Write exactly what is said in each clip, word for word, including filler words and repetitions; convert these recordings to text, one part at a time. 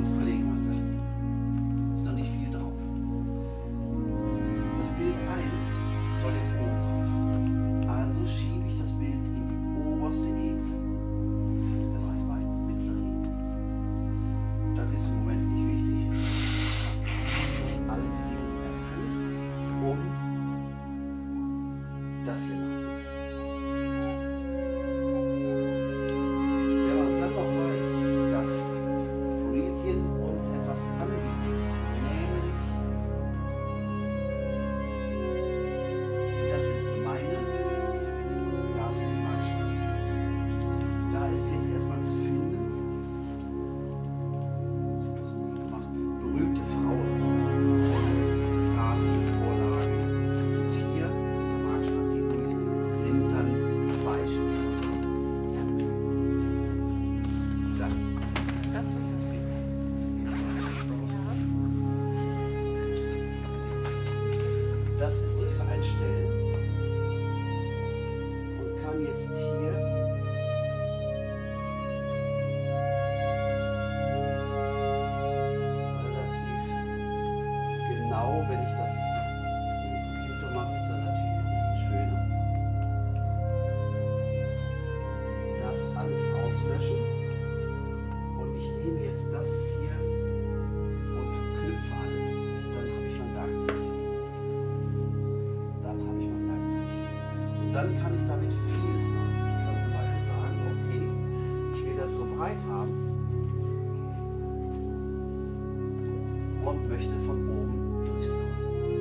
Kunstkollege mal gesagt. Ist noch nicht viel drauf. Das Bild eins soll jetzt oben drauf. Also schiebe ich das Bild in die oberste Ebene. Das zweite mittlere Ebene. Das ist im Moment nicht wichtig. Alle Bedingungen erfüllt, um das hier machen zu können. Wenn man dann noch weiß, dass Promethean uns etwas anbietet, nämlich das sind meine, da sind meine Schatten. Da ist jetzt erstmal zu finden, ich habe das nie gemacht, berühmte Frauen, Karten, Vorlagen. Und hier, der Marktstrategie, sind dann Beispiele. Ja. So. Das und das. Das ist dieses Einstellen und kann jetzt hier relativ genau, wenn ich das im Computer mache, ist dann natürlich noch ein bisschen schöner. Das alles auslöschen und ich nehme jetzt das hier und verknüpfe alles. Dann habe ich mein Werkzeug. Dann habe ich mein Werkzeug. Und dann kann ich damit vieles machen. Ich kann zum Beispiel sagen, okay, ich will das so breit haben und möchte von oben durchscrollen.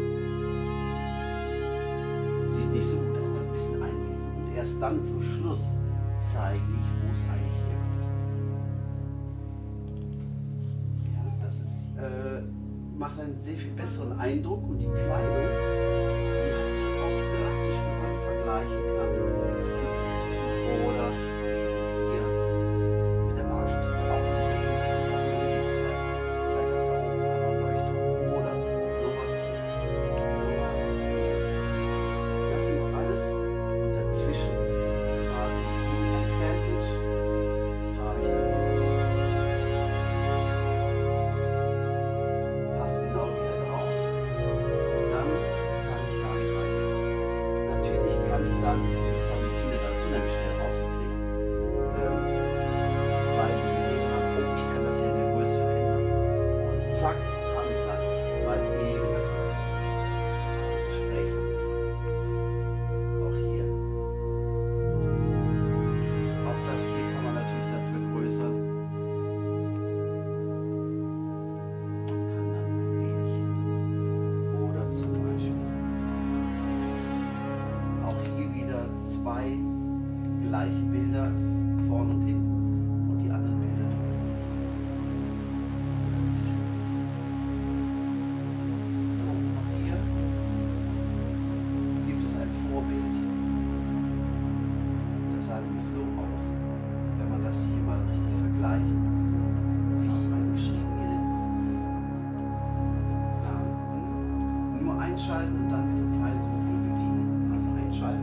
Sieht nicht so gut, erstmal ein bisschen einlesen. Und erst dann zum Schluss zeige ich, wo es eigentlich herkommt. Ja, das ist, äh, macht einen sehr viel besseren Eindruck und die Kleidung, die hat sich auch drastisch, wenn man vergleichen kann. Oder hier mit der Marktstätte auch mit dem, vielleicht auch da oben eine Leuchtung oder sowas hier. Sowas. Das sind alles und dazwischen quasi wie ein Sandwich habe ich dann dieses. Passt genau wieder drauf. Und dann kann ich damit rein. Natürlich kann ich dann, das haben die Kinder dann unheimlich schnell rausgekriegt, ähm, weil die gesehen haben, oh, ich kann das ja in der Größe verändern. Und zack, haben sie dann mal eben das geöffnet. Gesprächslos. Auch hier. Auch das hier kann man natürlich dann vergrößern. Und kann dann ein wenig. Oder zum Beispiel auch hier wieder zwei gleiche Bilder, vorne und hinten, und die anderen Bilder drüber. So, auch hier gibt es ein Vorbild. Das sah nämlich so aus. Wenn man das hier mal richtig vergleicht, wie angeschrieben innen. Da, hm, nur einschalten und dann mit dem Pfeilsymbol bewegen. Also einschalten.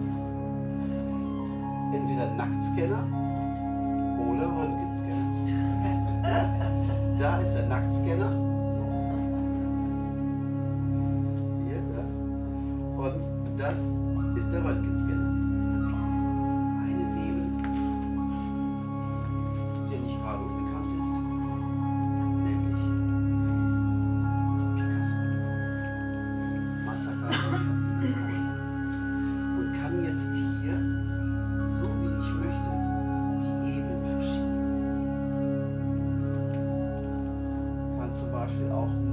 Entweder Nacktscanner oder Röntgenscanner. Ja, da ist der Nacktscanner. Hier, da. Und das ist der Röntgenscanner. Einen nehmen, der nicht gerade unbekannt ist, nämlich Picasso. Massaker. Und kann jetzt hier, so wie ich möchte, die Ebenen verschieben. Kann zum Beispiel auch